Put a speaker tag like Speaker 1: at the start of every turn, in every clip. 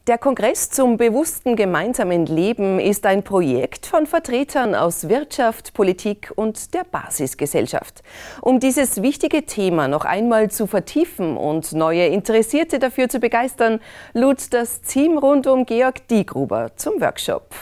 Speaker 1: Der Kongress zum bewussten gemeinsamen Leben ist ein Projekt von Vertretern aus Wirtschaft, Politik und der Basisgesellschaft. Um dieses wichtige Thema noch einmal zu vertiefen und neue Interessierte dafür zu begeistern, lud das Team rund um Georg Diegruber zum Workshop.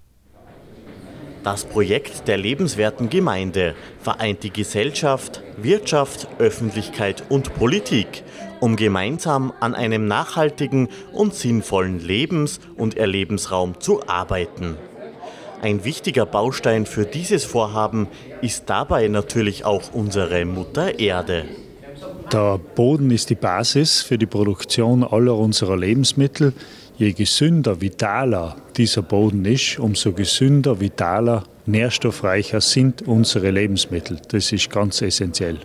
Speaker 2: Das Projekt der lebenswerten Gemeinde vereint die Gesellschaft, Wirtschaft, Öffentlichkeit und Politik, um gemeinsam an einem nachhaltigen und sinnvollen Lebens- und Erlebensraum zu arbeiten. Ein wichtiger Baustein für dieses Vorhaben ist dabei natürlich auch unsere Mutter Erde.
Speaker 3: Der Boden ist die Basis für die Produktion aller unserer Lebensmittel. Je gesünder, vitaler dieser Boden ist, umso gesünder, vitaler, nährstoffreicher sind unsere Lebensmittel. Das ist ganz essentiell.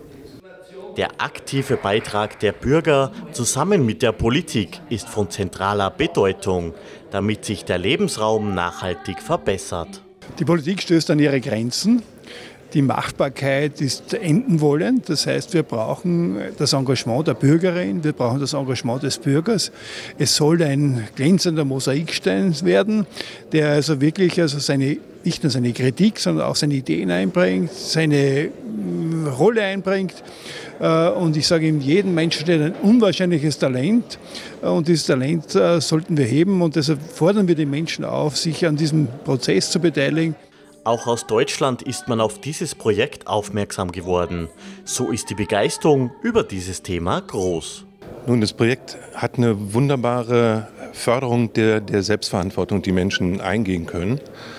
Speaker 2: Der aktive Beitrag der Bürger zusammen mit der Politik ist von zentraler Bedeutung, damit sich der Lebensraum nachhaltig verbessert.
Speaker 4: Die Politik stößt an ihre Grenzen. Die Machbarkeit ist enden wollend. Das heißt, wir brauchen das Engagement der Bürgerin, wir brauchen das Engagement des Bürgers. Es soll ein glänzender Mosaikstein werden, der also wirklich nicht nur seine Kritik, sondern auch seine Ideen einbringt, seine Rolle einbringt. Und ich sage ihm, jedem Menschen steht ein unwahrscheinliches Talent. Und dieses Talent sollten wir heben. Und deshalb fordern wir die Menschen auf, sich an diesem Prozess zu beteiligen.
Speaker 2: Auch aus Deutschland ist man auf dieses Projekt aufmerksam geworden. So ist die Begeisterung über dieses Thema groß.
Speaker 5: Nun, das Projekt hat eine wunderbare Förderung der Selbstverantwortung, die Menschen eingehen können.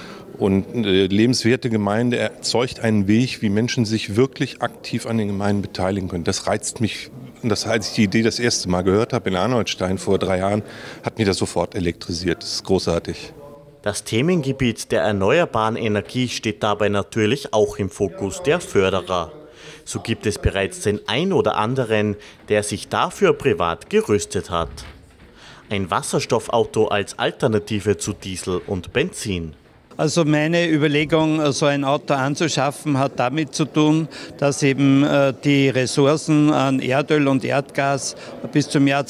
Speaker 5: Und eine lebenswerte Gemeinde erzeugt einen Weg, wie Menschen sich wirklich aktiv an den Gemeinden beteiligen können. Das reizt mich. Und das, als ich die Idee das erste Mal gehört habe in Arnoldstein vor 3 Jahren, hat mich das sofort elektrisiert. Das ist großartig.
Speaker 2: Das Themengebiet der erneuerbaren Energie steht dabei natürlich auch im Fokus der Förderer. So gibt es bereits den ein oder anderen, der sich dafür privat gerüstet hat. Ein Wasserstoffauto als Alternative zu Diesel und Benzin.
Speaker 6: Also meine Überlegung, so ein Auto anzuschaffen, hat damit zu tun, dass eben die Ressourcen an Erdöl und Erdgas bis zum Jahr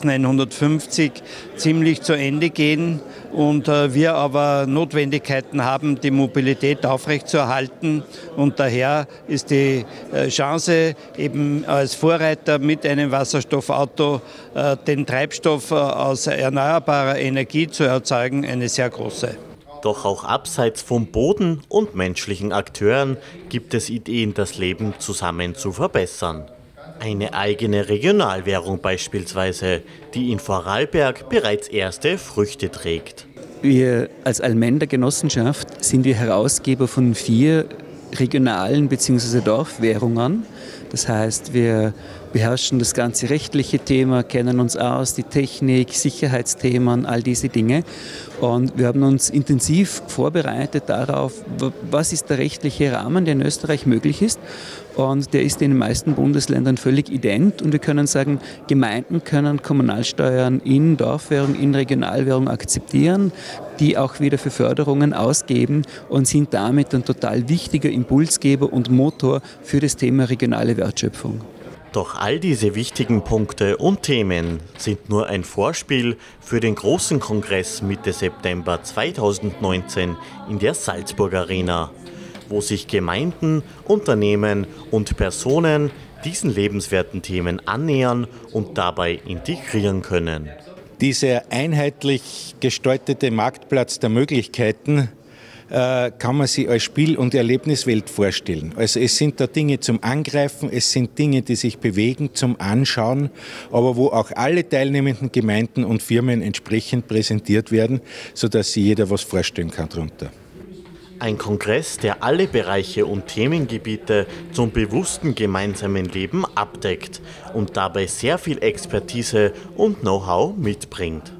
Speaker 6: 2150 ziemlich zu Ende gehen und wir aber Notwendigkeiten haben, die Mobilität aufrechtzuerhalten. Und daher ist die Chance, eben als Vorreiter mit einem Wasserstoffauto den Treibstoff aus erneuerbarer Energie zu erzeugen, eine sehr große.
Speaker 2: Doch auch abseits vom Boden und menschlichen Akteuren gibt es Ideen, das Leben zusammen zu verbessern. Eine eigene Regionalwährung beispielsweise, die in Vorarlberg bereits erste Früchte trägt.
Speaker 7: Wir als Allmender Genossenschaft sind wir Herausgeber von 4 regionalen bzw. Dorfwährungen. Das heißt, wir beherrschen das ganze rechtliche Thema, kennen uns aus, die Technik, Sicherheitsthemen, all diese Dinge. Und wir haben uns intensiv vorbereitet darauf, was ist der rechtliche Rahmen, der in Österreich möglich ist. Und der ist in den meisten Bundesländern völlig ident. Und wir können sagen, Gemeinden können Kommunalsteuern in Dorfwährung, in Regionalwährung akzeptieren, die auch wieder für Förderungen ausgeben und sind damit ein total wichtiger Impulsgeber und Motor für das Thema regionale Wertschöpfung.
Speaker 2: Doch all diese wichtigen Punkte und Themen sind nur ein Vorspiel für den großen Kongress Mitte September 2019 in der Salzburg Arena, wo sich Gemeinden, Unternehmen und Personen diesen lebenswerten Themen annähern und dabei integrieren können.
Speaker 8: Dieser einheitlich gestaltete Marktplatz der Möglichkeiten kann man sich als Spiel- und Erlebniswelt vorstellen. Also es sind da Dinge zum Angreifen, es sind Dinge, die sich bewegen, zum Anschauen, aber wo auch alle teilnehmenden Gemeinden und Firmen entsprechend präsentiert werden, sodass sich jeder was vorstellen kann darunter.
Speaker 2: Ein Kongress, der alle Bereiche und Themengebiete zum bewussten gemeinsamen Leben abdeckt und dabei sehr viel Expertise und Know-how mitbringt.